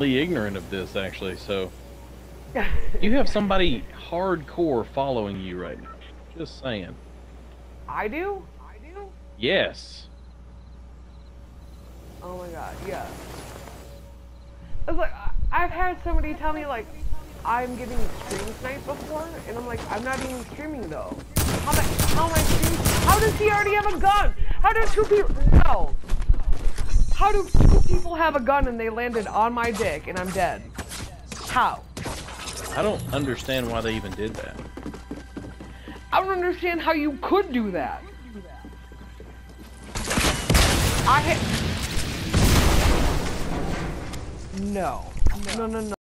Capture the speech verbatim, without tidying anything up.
ignorant of this, actually, so... You have somebody hardcore following you right now. Just saying. I do? I do? Yes. Oh my god, yeah. It's like, I've had somebody tell me, like, I'm getting stream sniped before, and I'm like, I'm not even streaming, though. How am I, how am I streaming? How does he already have a gun? How do two people... No. How do two people have a gun and they landed on my dick and I'm dead? How? I don't understand why they even did that. I don't understand how you could do that. I ha- No. No, no, no.